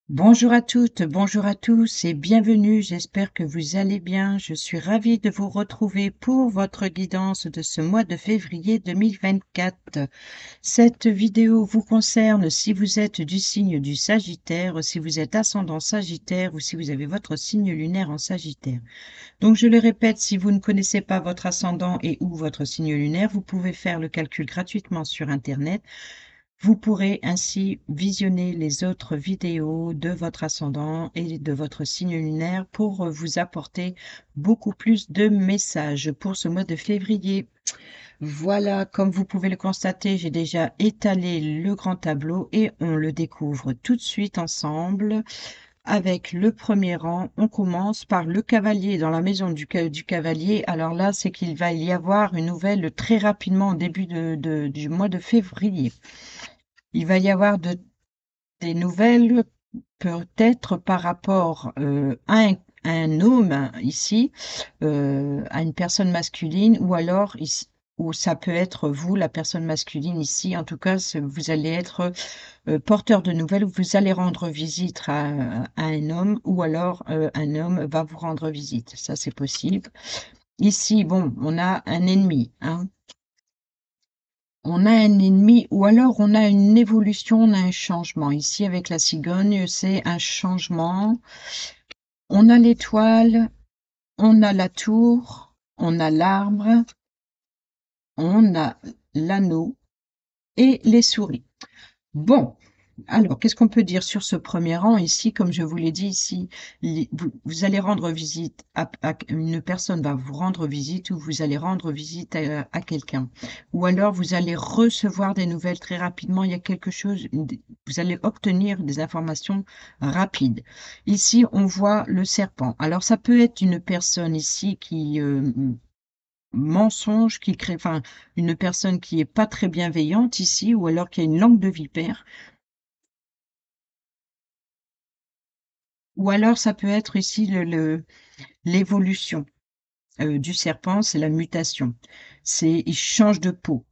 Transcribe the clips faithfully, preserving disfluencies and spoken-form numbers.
Bonjour à toutes, bonjour à tous et bienvenue. J'espère que vous allez bien. Je suis ravie de vous retrouver pour votre guidance de ce mois de février deux mille vingt-quatre. Cette vidéo vous concerne si vous êtes du signe du Sagittaire, si vous êtes ascendant Sagittaire ou si vous avez votre signe lunaire en Sagittaire. Donc je le répète, si vous ne connaissez pas votre ascendant et ou votre signe lunaire, vous pouvez faire le calcul gratuitement sur Internet. Vous pourrez ainsi visionner les autres vidéos de votre ascendant et de votre signe lunaire pour vous apporter beaucoup plus de messages pour ce mois de février. Voilà, comme vous pouvez le constater, j'ai déjà étalé le grand tableau et on le découvre tout de suite ensemble. Avec le premier rang, on commence par le cavalier dans la maison du, du cavalier. Alors là, c'est qu'il va y avoir une nouvelle très rapidement au début de, de, du mois de février. Il va y avoir de, des nouvelles peut-être par rapport euh, à, un, à un homme ici, euh, à une personne masculine, ou alors ici, ou ça peut être vous, la personne masculine ici. En tout cas, vous allez être euh, porteur de nouvelles, vous allez rendre visite à, à un homme, ou alors euh, un homme va vous rendre visite. Ça, c'est possible. Ici, bon, on a un ennemi, hein. On a un ennemi ou alors on a une évolution, on a un changement. Ici, avec la cigogne, c'est un changement. On a l'étoile, on a la tour, on a l'arbre, on a l'anneau et les souris. Bon, alors, qu'est-ce qu'on peut dire sur ce premier rang ici? Comme je vous l'ai dit ici, les- vous, vous allez rendre visite à, à- une personne va vous rendre visite ou vous allez rendre visite à, à quelqu'un. Ou alors vous allez recevoir des nouvelles très rapidement. Il y a quelque chose, une- vous allez obtenir des informations rapides. Ici, on voit le serpent. Alors, ça peut être une personne ici qui euh, mensonge, qui crée, enfin, une personne qui est pas très bienveillante ici, ou alors qui a une langue de vipère. Ou alors ça peut être ici le, le- l'évolution euh, du serpent, c'est la mutation. C'est, il change de peau.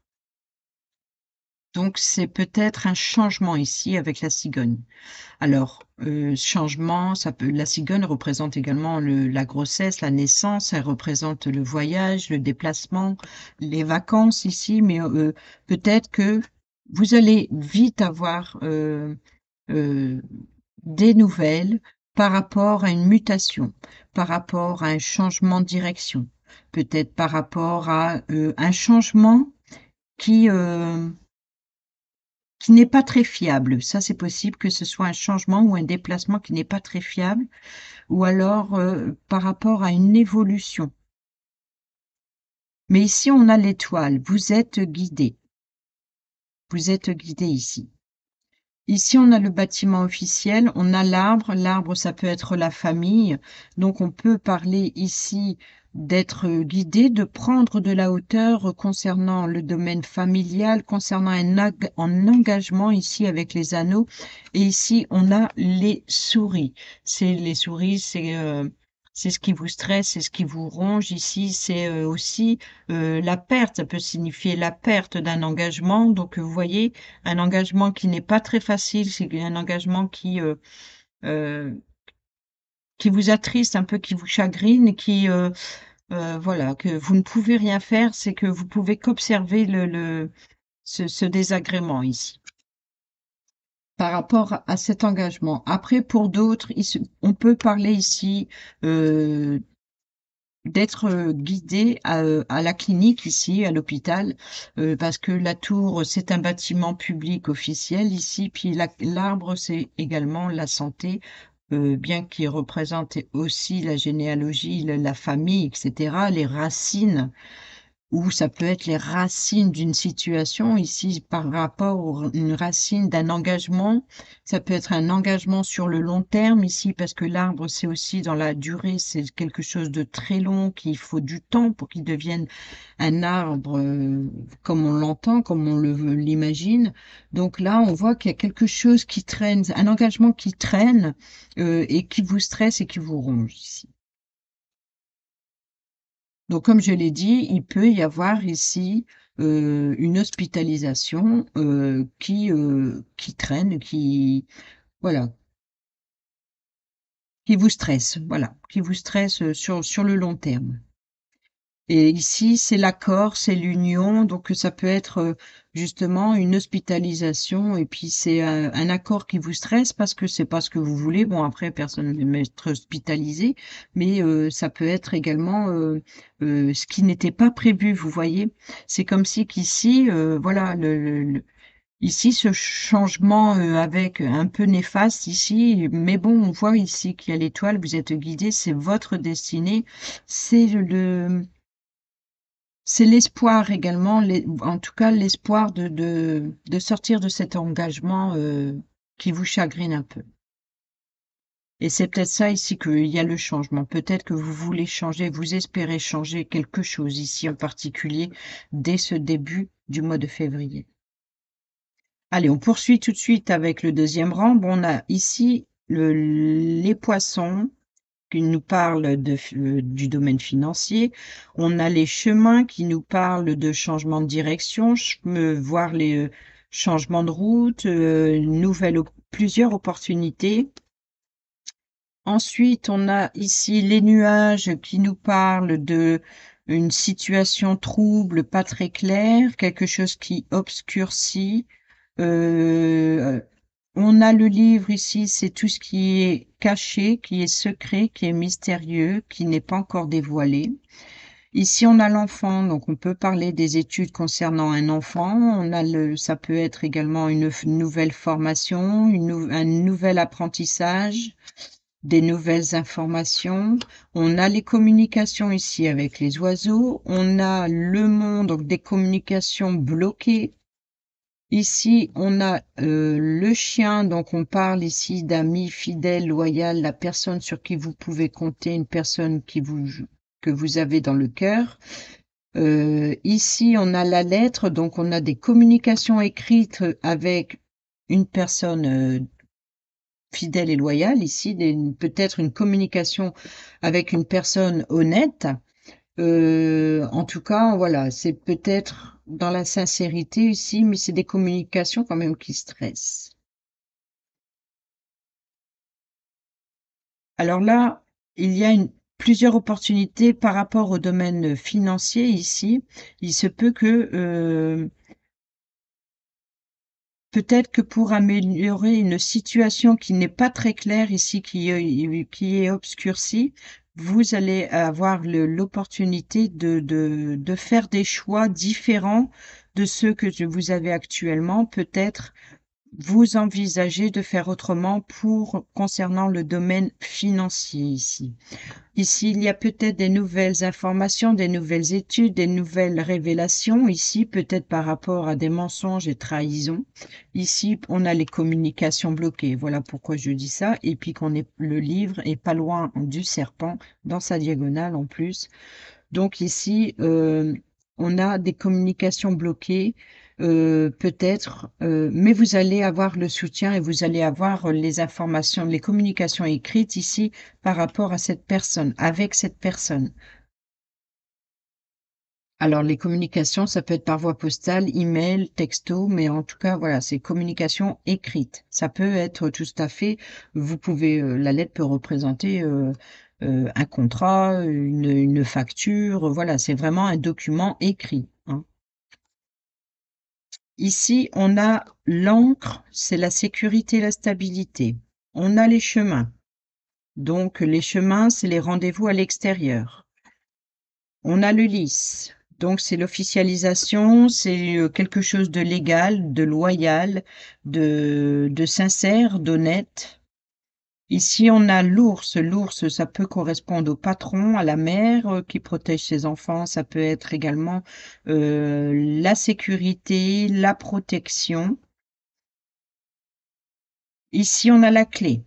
Donc c'est peut-être un changement ici avec la cigogne. Alors, euh, changement, ça peut, la cigogne représente également le, la grossesse, la naissance, elle représente le voyage, le déplacement, les vacances ici, mais euh, peut-être que vous allez vite avoir euh, euh, des nouvelles par rapport à une mutation, par rapport à un changement de direction, peut-être par rapport à euh, un changement qui, euh, qui n'est pas très fiable. Ça, c'est possible que ce soit un changement ou un déplacement qui n'est pas très fiable, ou alors euh, par rapport à une évolution. Mais ici, on a l'étoile. Vous êtes guidé. Vous êtes guidé ici. Ici, on a le bâtiment officiel, on a l'arbre. L'arbre, ça peut être la famille. Donc, on peut parler ici d'être guidé, de prendre de la hauteur concernant le domaine familial, concernant un, ag- un engagement ici avec les anneaux. Et ici, on a les souris. C'est les souris, c'est euh, c'est ce qui vous stresse, c'est ce qui vous ronge. Ici, c'est euh, aussi euh, la perte. Ça peut signifier la perte d'un engagement. Donc, vous voyez, un engagement qui n'est pas très facile, c'est un engagement qui euh, euh, qui vous attriste un peu, qui vous chagrine, qui euh, euh, voilà, que vous ne pouvez rien faire, c'est que vous pouvez qu'observer le, le ce, ce désagrément ici par rapport à cet engagement. Après, pour d'autres, il se- on peut parler ici euh, d'être euh, guidé à, euh, à la clinique ici, à l'hôpital, euh, parce que la tour, c'est un bâtiment public officiel ici, puis la- l'arbre, c'est également la santé, euh, bien qu'il représente aussi la généalogie, la, la famille, et cetera, les racines ou ça peut être les racines d'une situation, ici par rapport à une racine d'un engagement. Ça peut être un engagement sur le long terme ici, parce que l'arbre, c'est aussi dans la durée, c'est quelque chose de très long, qu'il faut du temps pour qu'il devienne un arbre euh, comme on l'entend, comme on le l'imagine. Donc là, on voit qu'il y a quelque chose qui traîne, un engagement qui traîne euh, et qui vous stresse et qui vous ronge ici. Donc, comme je l'ai dit, il peut y avoir ici euh, une hospitalisation euh, qui, euh, qui traîne, qui, voilà, qui vous stresse, voilà, qui vous stresse euh, sur, sur le long terme. Et ici, c'est l'accord, c'est l'union, donc ça peut être euh, justement une hospitalisation, et puis c'est un, un accord qui vous stresse parce que c'est pas ce que vous voulez. Bon, après, personne ne veut être hospitalisé, mais euh, ça peut être également euh, euh, ce qui n'était pas prévu, vous voyez. C'est comme si qu'ici, euh, voilà, le, le- le- ici, ce changement euh, avec un peu néfaste ici, mais bon, on voit ici qu'il y a l'étoile, vous êtes guidé, c'est votre destinée, c'est le c'est l'espoir également, les- en tout cas l'espoir de, de, de sortir de cet engagement euh, qui vous chagrine un peu. Et c'est peut-être ça ici qu'il y a le changement. Peut-être que vous voulez changer, vous espérez changer quelque chose ici en particulier dès ce début du mois de février. Allez, on poursuit tout de suite avec le deuxième rang. Bon, on a ici le, les poissons qui nous parle de, euh, du domaine financier. On a les chemins qui nous parlent de changement de direction, me voir les euh, changements de route, euh, nouvelles, plusieurs opportunités. Ensuite, on a ici les nuages qui nous parlent de une situation trouble, pas très claire, quelque chose qui obscurcit. Euh, on a le livre ici, c'est tout ce qui est caché, qui est secret, qui est mystérieux, qui n'est pas encore dévoilé. Ici, on a l'enfant, donc on peut parler des études concernant un enfant. On a le, ça peut être également une nouvelle formation, une nou- un nouvel apprentissage, des nouvelles informations. On a les communications ici avec les oiseaux. On a le monde, donc des communications bloquées. Ici, on a euh, le chien, donc on parle ici d'ami fidèle, loyal, la personne sur qui vous pouvez compter, une personne qui vous, que vous avez dans le cœur. Euh, ici, on a la lettre, donc on a des communications écrites avec une personne euh, fidèle et loyale. Ici, peut-être une communication avec une personne honnête. Euh, en tout cas, voilà, c'est peut-être dans la sincérité ici, mais c'est des communications quand même qui stressent. Alors là, il y a une, plusieurs opportunités par rapport au domaine financier ici. Il se peut que euh, peut-être que pour améliorer une situation qui n'est pas très claire ici, qui est, qui est obscurcie, vous allez avoir le- l'opportunité de, de, de faire des choix différents de ceux que vous avez actuellement. Peut-être vous envisagez de faire autrement pour concernant le domaine financier ici. Ici, il y a peut-être des nouvelles informations, des nouvelles études, des nouvelles révélations. Ici, peut-être par rapport à des mensonges et trahisons. Ici, on a les communications bloquées. Voilà pourquoi je dis ça. Et puis qu'on est, le livre est pas loin du serpent, dans sa diagonale en plus. Donc ici, euh, on a des communications bloquées, euh, peut-être, euh, mais vous allez avoir le soutien et vous allez avoir les informations, les communications écrites ici par rapport à cette personne, avec cette personne. Alors les communications, ça peut être par voie postale, email, texto, mais en tout cas, voilà, c'est communication écrite. Ça peut être tout à fait, vous pouvez, euh, la lettre peut représenter euh, euh, un contrat, une, une facture, voilà, c'est vraiment un document écrit, hein. Ici, on a l'encre, c'est la sécurité, la stabilité. On a les chemins. Donc les chemins, c'est les rendez-vous à l'extérieur. On a le lys, donc c'est l'officialisation, c'est euh, quelque chose de légal, de loyal, de, de sincère, d'honnête. Ici, on a l'ours. L'ours, ça peut correspondre au patron, à la mère euh, qui protège ses enfants. Ça peut être également euh, la sécurité, la protection. Ici, on a la clé.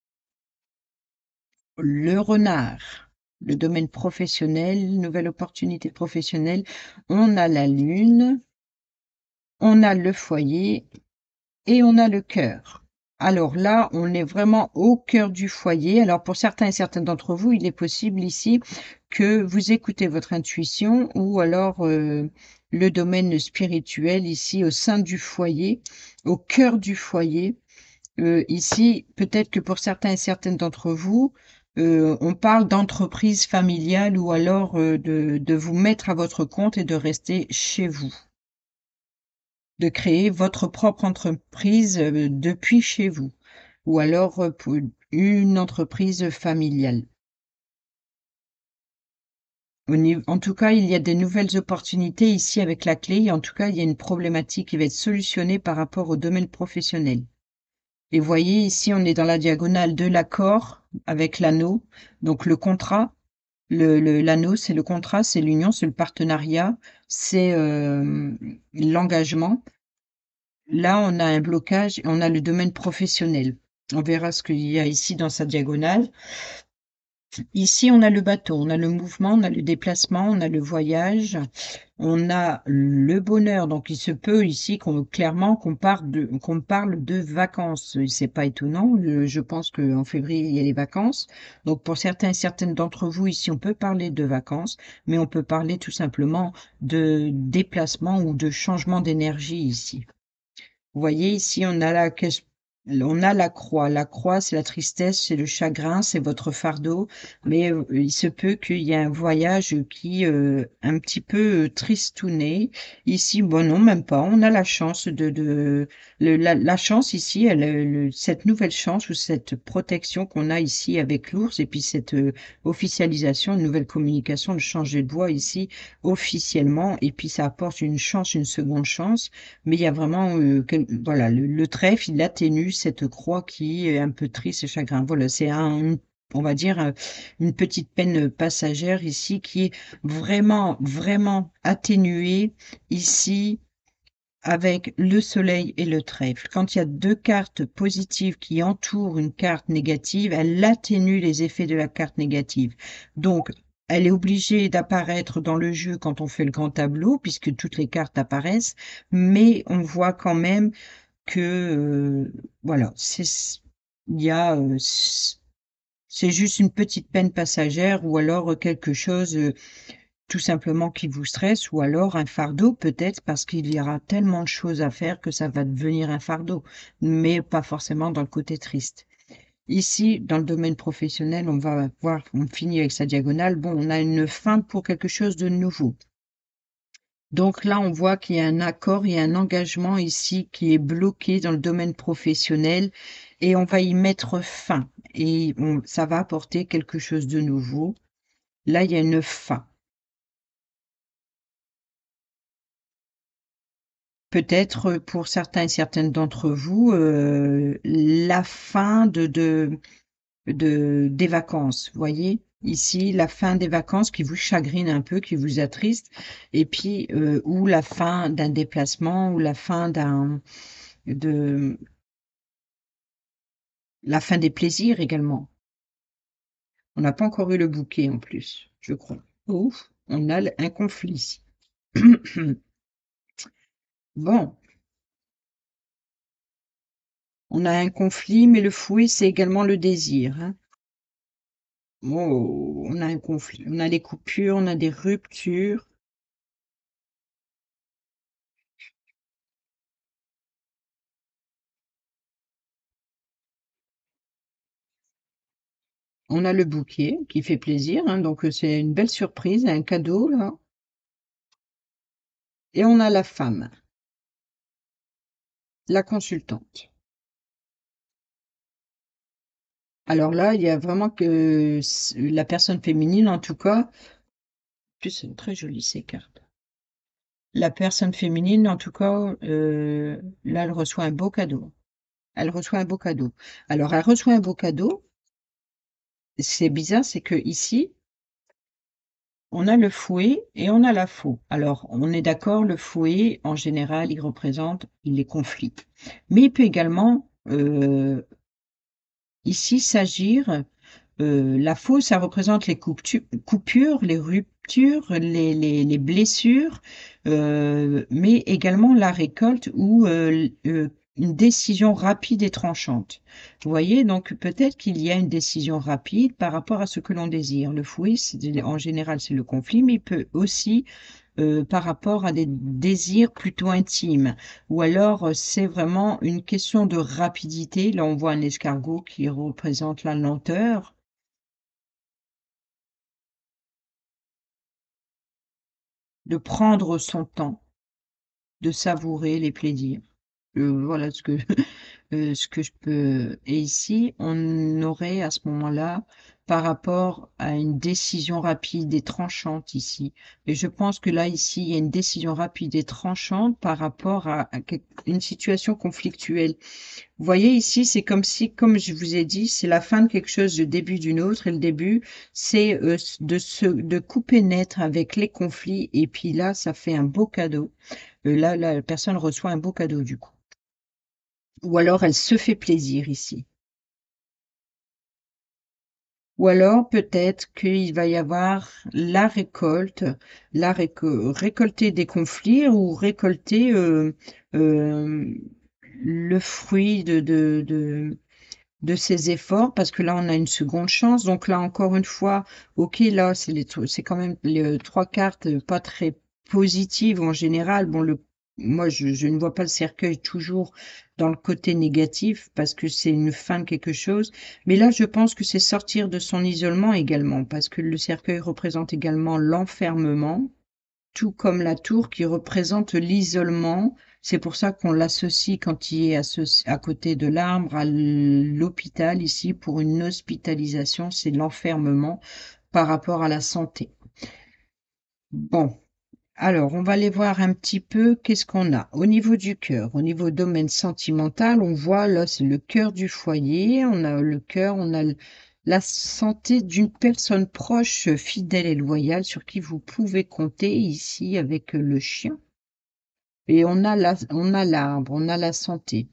Le renard, le domaine professionnel, nouvelle opportunité professionnelle. On a la lune, on a le foyer et on a le cœur. Alors là, on est vraiment au cœur du foyer. Alors pour certains et certaines d'entre vous, il est possible ici que vous écoutez votre intuition ou alors euh, le domaine spirituel ici au sein du foyer, au cœur du foyer. Euh, ici, peut-être que pour certains et certaines d'entre vous, euh, on parle d'entreprise familiale ou alors euh, de, de vous mettre à votre compte et de rester chez vous, de créer votre propre entreprise euh, depuis chez vous, ou alors euh, pour une entreprise familiale. Au niveau- En tout cas, il y a des nouvelles opportunités ici avec la clé. En tout cas, il y a une problématique qui va être solutionnée par rapport au domaine professionnel. Et vous voyez, ici, on est dans la diagonale de l'accord avec l'anneau. Donc, le contrat, le, le- l'anneau, c'est le contrat, c'est l'union, c'est le partenariat, c'est euh, l'engagement. Là, on a un blocage, on a le domaine professionnel. On verra ce qu'il y a ici dans sa diagonale. Ici, on a le bateau, on a le mouvement, on a le déplacement, on a le voyage, on a le bonheur. Donc, il se peut ici qu'on, clairement qu'on parle de, qu'on parle de vacances. C'est pas étonnant. Je, je pense qu'en février, il y a les vacances. Donc, pour certains et certaines d'entre vous ici, on peut parler de vacances, mais on peut parler tout simplement de déplacement ou de changement d'énergie ici. Vous voyez, ici, on a la, ques- on a la croix. La croix, c'est la tristesse, c'est le chagrin, c'est votre fardeau. Mais euh, il se peut qu'il y ait un voyage qui, euh, un petit peu euh, tristouné. Ici, bon, non, même pas. On a la chance de, de le- la, la chance ici, elle, euh, le- cette nouvelle chance ou cette protection qu'on a ici avec l'ours et puis cette euh, officialisation, une nouvelle communication, de changer de voix ici officiellement. Et puis ça apporte une chance, une seconde chance. Mais il y a vraiment, euh, quel- voilà, le, le trèfle, il atténue cette croix qui est un peu triste et chagrin. Voilà, c'est un, on va dire, euh, une petite peine passagère ici qui est vraiment, vraiment atténuée ici avec le soleil et le trèfle. Quand il y a deux cartes positives qui entourent une carte négative, elle atténue les effets de la carte négative. Donc, elle est obligée d'apparaître dans le jeu quand on fait le grand tableau, puisque toutes les cartes apparaissent, mais on voit quand même que, euh, voilà, c'est, il y a, euh, c'est juste une petite peine passagère ou alors quelque chose euh, tout simplement qui vous stresse ou alors un fardeau peut-être parce qu'il y aura tellement de choses à faire que ça va devenir un fardeau, mais pas forcément dans le côté triste. Ici, dans le domaine professionnel, on va voir, on finit avec sa diagonale. Bon, on a une fin pour quelque chose de nouveau. Donc là, on voit qu'il y a un accord, il y a un engagement ici qui est bloqué dans le domaine professionnel et on va y mettre fin et on- ça va apporter quelque chose de nouveau. Là, il y a une fin. Peut-être pour certains et certaines d'entre vous, euh, la fin de, de, de, des vacances, vous voyez? Ici, la fin des vacances qui vous chagrine un peu, qui vous attriste, et puis, euh, ou la fin d'un déplacement, ou la fin d'un, de, la fin des plaisirs également. On n'a pas encore eu le bouquet en plus, je crois. Ouf, on a un conflit. Bon, on a un conflit, mais le fouet, c'est également le désir, hein. Oh, on a un conflit, on a des coupures, on a des ruptures, on a le bouquet qui fait plaisir, hein, donc euh, c'est une belle surprise, un cadeau là, et on a la femme, la consultante. Alors là, il y a vraiment que s- la personne féminine, en tout cas, plus c'est très joli ces cartes. La personne féminine, en tout cas, euh, là, elle reçoit un beau cadeau. Elle reçoit un beau cadeau. Alors, elle reçoit un beau cadeau. C'est bizarre, c'est que ici, on a le fouet et on a la faux. Alors, on est d'accord, le fouet, en général, il représente les conflits. Mais il peut également, euh, ici, s'agir, euh, la faux, ça représente les couptu- coupures, les ruptures, les, les, les blessures, euh, mais également la récolte ou euh, euh, une décision rapide et tranchante. Vous voyez, donc peut-être qu'il y a une décision rapide par rapport à ce que l'on désire. Le fouet, c'est- en général, c'est le conflit, mais il peut aussi euh, par rapport à des désirs plutôt intimes. Ou alors, euh, c'est vraiment une question de rapidité. Là, on voit un escargot qui représente la lenteur, de prendre son temps, de savourer les plaisirs. Euh, voilà ce que Heu, ce que je peux et ici, on aurait à ce moment-là, par rapport à une décision rapide et tranchante ici, et je pense que là, ici, il y a une décision rapide et tranchante par rapport à à quel une situation conflictuelle. Vous voyez ici, c'est comme si, comme je vous ai dit, c'est la fin de quelque chose, le début d'une autre, et le début, c'est, heu, s de se de couper net avec les conflits, et puis là, ça fait un beau cadeau. Heu, là, la personne reçoit un beau cadeau du coup. Ou alors elle se fait plaisir ici. Ou alors peut-être qu'il va y avoir la récolte, la réco récolter des conflits ou récolter, heu, hem, le fruit de de de de ses efforts, parce que là, on a une seconde chance. Donc là, encore une fois, OK, là, c'est les tr c'est quand même les trois cartes, heu, pas très positives en général. Bon, le moi, je je ne vois pas le cercueil toujours dans le côté négatif parce que c'est une fin de quelque chose. Mais là, je pense que c'est sortir de son isolement également, parce que le cercueil représente également l'enfermement, tout comme la tour qui représente l'isolement. C'est pour ça qu'on l'associe, quand il est associ à côté de l'arbre, à l'hôpital ici pour une hospitalisation, c'est l'enfermement par rapport à la santé. Bon, alors on va aller voir un petit peu qu'est-ce qu'on a. Au niveau du cœur, au niveau domaine sentimental, on voit là, c'est le cœur du foyer, on a le cœur, on a la santé d'une personne proche, fidèle et loyale sur qui vous pouvez compter ici avec le chien. Et on a la, on a l'arbre, on a la santé.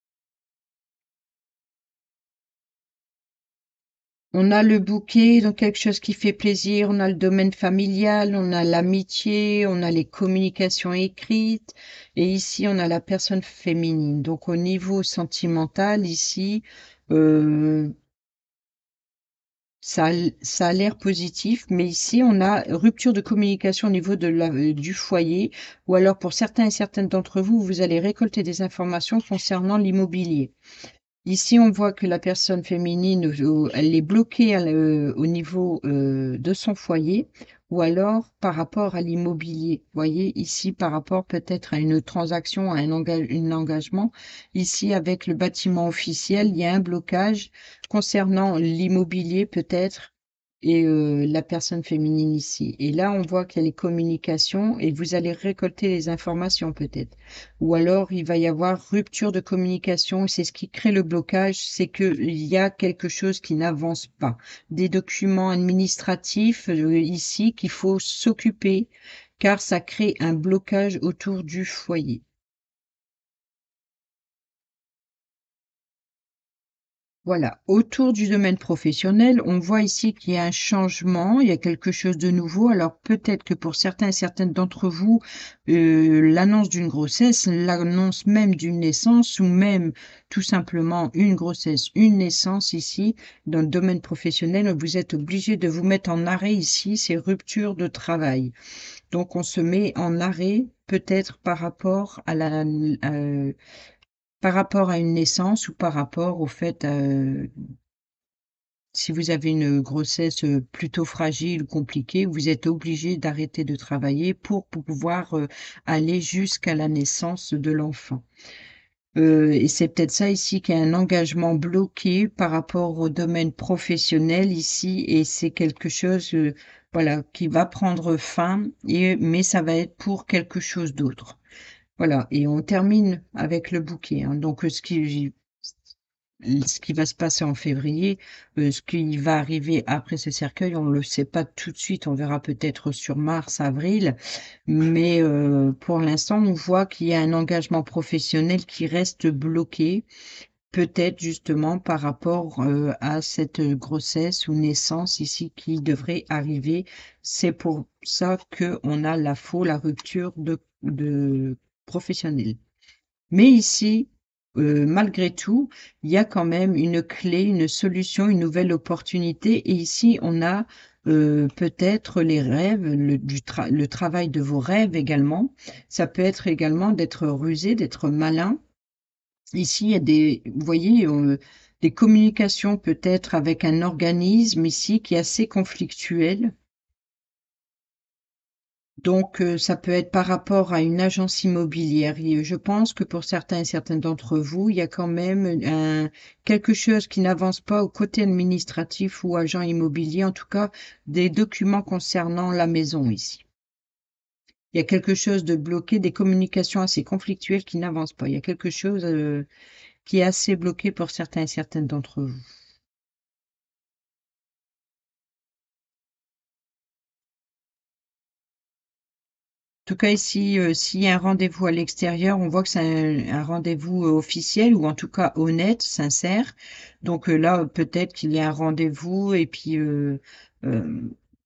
On a le bouquet, donc quelque chose qui fait plaisir. On a le domaine familial, on a l'amitié, on a les communications écrites. Et ici, on a la personne féminine. Donc, au niveau sentimental, ici, euh, ça, a l- ça a l'air positif. Mais ici, on a rupture de communication au niveau de la, euh, du foyer. Ou alors, pour certains et certaines d'entre vous, vous allez récolter des informations concernant l'immobilier. Ici, on voit que la personne féminine, euh, elle est bloquée euh, au niveau euh, de son foyer, ou alors par rapport à l'immobilier. Vous voyez, ici, par rapport peut-être à une transaction, à un, enga- un engagement. Ici, avec le bâtiment officiel, il y a un blocage concernant l'immobilier peut-être et euh, la personne féminine ici. Et là, on voit qu'il y a les communications et vous allez récolter les informations peut-être. Ou alors, il va y avoir rupture de communication. C'est ce qui crée le blocage, c'est qu'il y a quelque chose qui n'avance pas. Des documents administratifs euh, ici qu'il faut s'occuper, car ça crée un blocage autour du foyer. Voilà, autour du domaine professionnel, on voit ici qu'il y a un changement, il y a quelque chose de nouveau. Alors peut-être que pour certains et certaines d'entre vous, euh, l'annonce d'une grossesse, l'annonce même d'une naissance ou même tout simplement une grossesse, une naissance ici, dans le domaine professionnel, vous êtes obligé de vous mettre en arrêt ici, c'est rupture de travail. Donc on se met en arrêt peut-être par rapport à la, euh, par rapport à une naissance ou par rapport au fait, heu, si vous avez une grossesse, heu, plutôt fragile ou compliquée, vous êtes obligé d'arrêter de travailler pour pour pouvoir, heu, aller jusqu'à la naissance de l'enfant. Heu et c'est peut-être ça ici qui est un engagement bloqué par rapport au domaine professionnel ici, et c'est quelque chose, heu, voilà, qui va prendre fin, et mais ça va être pour quelque chose d'autre. Voilà, et on termine avec le bouquet, hein. Donc, heu, ce qui ce qui va se passer en février, heu, ce qui va arriver après ce cercueil, on ne le sait pas tout de suite, on verra peut-être sur mars, avril, mais heu, pour l'instant, on voit qu'il y a un engagement professionnel qui reste bloqué, peut-être justement par rapport, heu, à cette grossesse ou naissance ici qui devrait arriver. C'est pour ça qu'on a la faux, la rupture de de professionnelle. Mais ici, heu, malgré tout, il y a quand même une clé, une solution, une nouvelle opportunité, et ici on a, euh, peut-être les rêves, le, du tra- le travail de vos rêves également. Ça peut être également d'être rusé, d'être malin. Ici, il y a des, vous voyez, euh, des communications peut-être avec un organisme ici qui est assez conflictuel. Donc, euh, ça peut être par rapport à une agence immobilière. Et je pense que pour certains et certaines d'entre vous, il y a quand même un, quelque chose qui n'avance pas au côté administratif ou agent immobilier, en tout cas des documents concernant la maison ici. Il y a quelque chose de bloqué, des communications assez conflictuelles qui n'avancent pas. Il y a quelque chose euh, qui est assez bloqué pour certains et certaines d'entre vous. En tout cas, ici, euh, s'il y a un rendez-vous à l'extérieur, on voit que c'est un, un rendez-vous euh, officiel ou en tout cas honnête, sincère. Donc euh, là, peut-être qu'il y a un rendez-vous et puis euh, euh,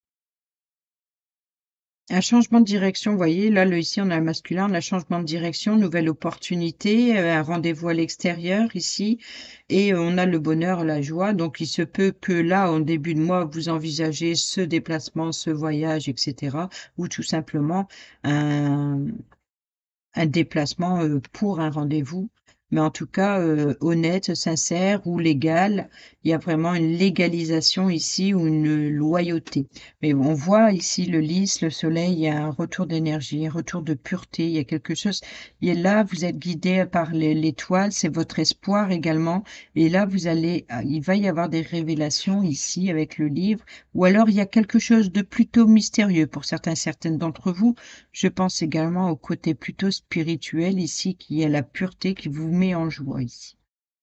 un changement de direction. Vous voyez, là, le, ici, on a un masculin, on a un changement de direction, nouvelle opportunité, euh, un rendez-vous à l'extérieur ici, et euh, on a le bonheur, la joie. Donc, il se peut que là, en début de mois, vous envisagez ce déplacement, ce voyage, et cetera, ou tout simplement un un déplacement euh, pour un rendez-vous, mais en tout cas euh, honnête, sincère ou légal. Il y a vraiment une légalisation ici ou une loyauté. Mais on voit ici le lys, le soleil, il y a un retour d'énergie, un retour de pureté, il y a quelque chose. Et là, vous êtes guidé par les- l'étoile, c'est votre espoir également. Et là, vous allez, ah, il va y avoir des révélations ici avec le livre, ou alors il y a quelque chose de plutôt mystérieux pour certains, certaines d'entre vous. Je pense également au côté plutôt spirituel ici, qui est la pureté qui vous met en joie ici.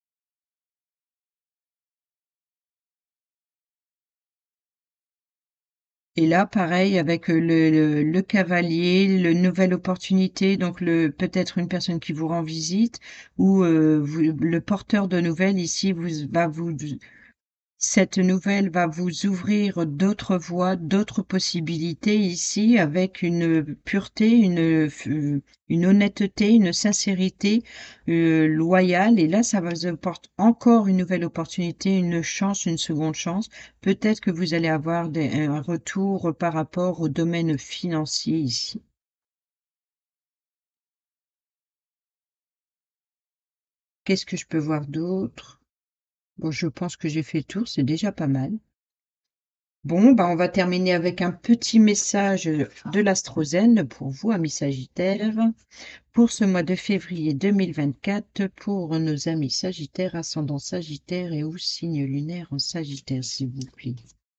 Et là, pareil, avec euh, le, le, le cavalier, le nouvelle opportunité, donc le peut-être une personne qui vous rend visite, ou euh, vous- le porteur de nouvelles ici vous, va vous Cette nouvelle va vous ouvrir d'autres voies, d'autres possibilités ici avec une pureté, une, euh, une honnêteté, une sincérité euh, loyale. Et là, ça va vous apporter encore une nouvelle opportunité, une chance, une seconde chance. Peut-être que vous allez avoir des- un retour par rapport au domaine financier ici. Qu'est-ce que je peux voir d'autre? Bon, je pense que j'ai fait le tour, c'est déjà pas mal. Bon, bah, on va terminer avec un petit message de l'Astrozène pour vous, amis Sagittaires, pour ce mois de février deux mille vingt-quatre, pour nos amis Sagittaires, ascendant Sagittaire et ou signe lunaire en Sagittaire, s'il vous plaît.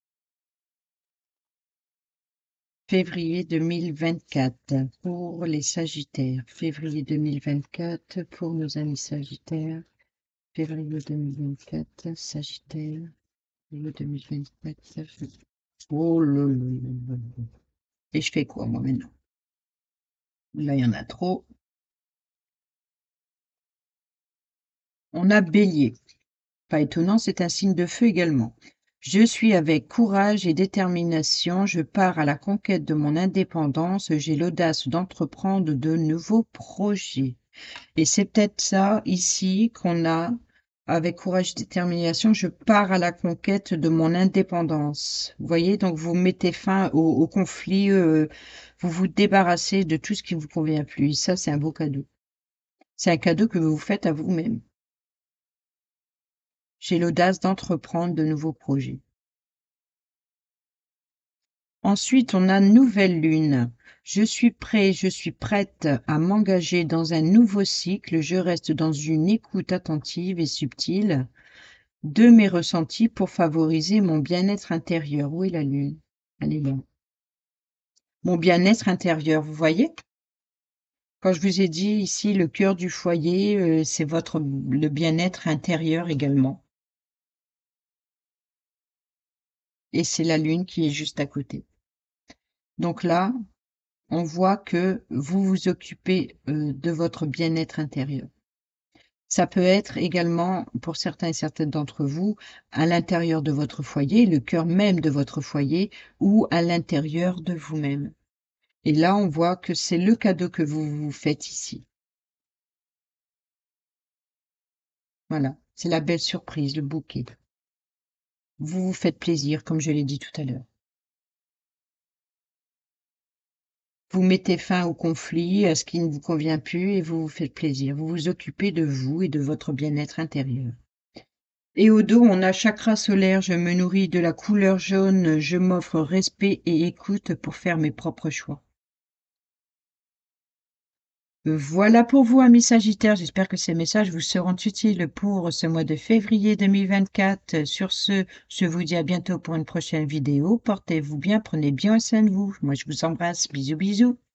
Février deux mille vingt-quatre, pour les Sagittaires. Février deux mille vingt-quatre, pour nos amis Sagittaires. Février deux mille vingt-quatre, Sagittaire. Février deux mille vingt-quatre. Oh là là là là là. Et je fais quoi, moi, maintenant? Là, il y en a trop. On a Bélier. Pas étonnant, c'est un signe de feu également. Je suis avec courage et détermination, je pars à la conquête de mon indépendance, j'ai l'audace d'entreprendre de nouveaux projets. Et c'est peut-être ça ici qu'on a, avec courage et détermination, je pars à la conquête de mon indépendance. Vous voyez, donc vous mettez fin au, au conflit, euh, vous vous débarrassez de tout ce qui vous convient plus. Et ça, c'est un beau cadeau. C'est un cadeau que vous vous faites à vous-même. J'ai l'audace d'entreprendre de nouveaux projets. Ensuite, on a nouvelle lune. Je suis prêt, je suis prête à m'engager dans un nouveau cycle. Je reste dans une écoute attentive et subtile de mes ressentis pour favoriser mon bien-être intérieur. Où est la lune? Elle est là. Mon bien-être intérieur, vous voyez? Quand je vous ai dit ici le cœur du foyer, euh, c'est votre le bien-être intérieur également. Et c'est la lune qui est juste à côté. Donc là, on voit que vous vous occupez euh, de votre bien-être intérieur. Ça peut être également, pour certains et certaines d'entre vous, à l'intérieur de votre foyer, le cœur même de votre foyer, ou à l'intérieur de vous-même. Et là, on voit que c'est le cadeau que vous vous faites ici. Voilà, c'est la belle surprise, le bouquet. Vous vous faites plaisir, comme je l'ai dit tout à l'heure. Vous mettez fin au conflit, à ce qui ne vous convient plus et vous vous faites plaisir. Vous vous occupez de vous et de votre bien-être intérieur. Et au dos, on a chakra solaire, je me nourris de la couleur jaune, je m'offre respect et écoute pour faire mes propres choix. Voilà pour vous, amis Sagittaires. J'espère que ces messages vous seront utiles pour ce mois de février deux mille vingt-quatre. Sur ce, je vous dis à bientôt pour une prochaine vidéo. Portez-vous bien, prenez bien soin de vous. Moi, je vous embrasse. Bisous, bisous.